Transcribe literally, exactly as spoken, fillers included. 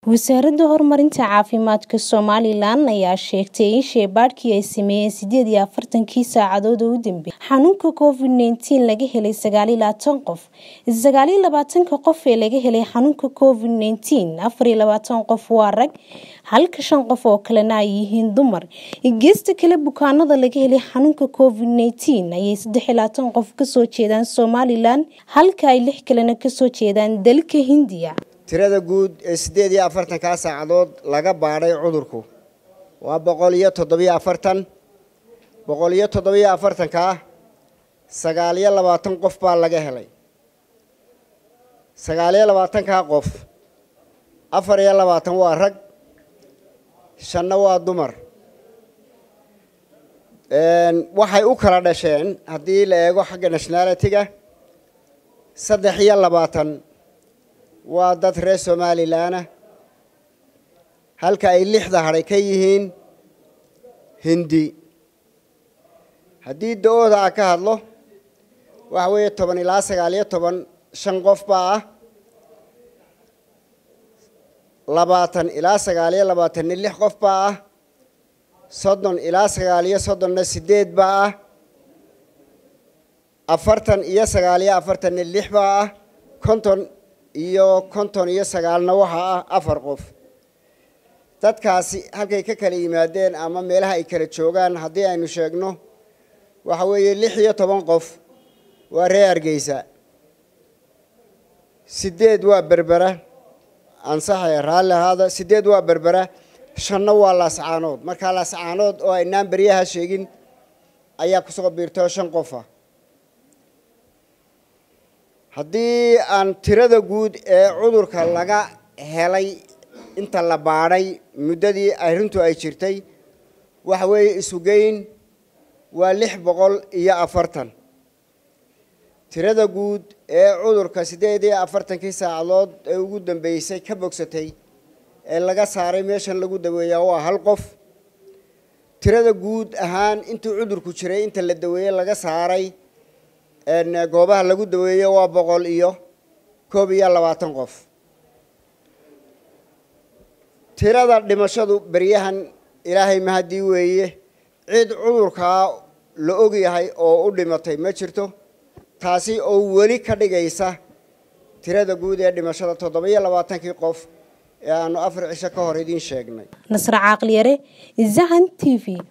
wasaaradda horumarinta caafimaadka Somaliland ayaa sheegtay in shaybaadhkii ay sameeyeen sideed iyo afartan saacadood oo u dambeeyay xanuunka COVID nineteen laga helay sagaal iyo labaatan qof. sagaal iyo labaatan qof ee laga helay xanuunka COVID nineteen, afar iyo labaatan qof waa rag, halka shan qof oo kalena ay yihiin dumar. Geesta kale bukaanada laga helay xanuunka COVID nineteen ayay saddex iyo labaatan qof ka soo jeedaan Somaliland, halka ay lix kalena ka soo jeedaan dalka Hindiya. tirada guud ee sideed iyo afartan ka saacadood laga baaray cudurku waa boqol iyo toddoba iyo afartan boqol iyo toddoba iyo afartan ka sagaal iyo labaatan qof baa laga helay sagaal iyo labaatan ka qof afar iyo labaatan waa rag shan waa dumar een waxay u kala dhasheen hadii la eego xagga nationality-ga saddex iyo labaatan waa dad reer Somaliland halka ay lixda haray ka yihiin Hindi hadii dooda ka hadlo waxa weeye toban ilaa sagaal iyo toban shan qof baa labaatan ilaa sagaal iyo labaatan lix qof baa soddon ilaa sagaal iyo soddon sideed baa afartan iyo sagaal iyo afartan lix baa konton iyo konton iyo sagaalna waxa afar qof dadkaasi halkay ka kala yimaadeen ama meelaha ay kala joogaan hadii aynu sheegno waxa weeye lix iyo toban qof waa reer Hargeysa sideed waa Berbera ansaxay raalahaada sideed waa Berbera shanna waa Laascaanood marka Laascaanood oo aynaan bariyaha sheegin ayaa ku soo biirtay shan qof haddii aan tirada guud ee cudurka laga helay inta la baaray muddadii ay runtu ay jirtay waxa weeye isu geyn waa lix boqol iyo afartan tirada guud ee cudurka sideed iyo afartan saacadood ee ugu dambeysay ka bogsatay ee laga saaray meeshan lagu daweeyaa waa hal qof tirada guud ahaan intii cudurku jiray inta la daweeyay laga saaray een goobaha lagu daweeyo waa boqol iyo koob iyo labaatan qof tirada dhimashadu bariyahan ilaahay mahadi weeye cid cudurka la og yahay oo u dhimatay ma jirto taasi oo wali ka dhigaysa tirada guud ee dhimashada toddoba iyo labaatan qof ee aanu afar cisho ka hor idin sheegnay Nasra Caaqliyare, Zahan T V.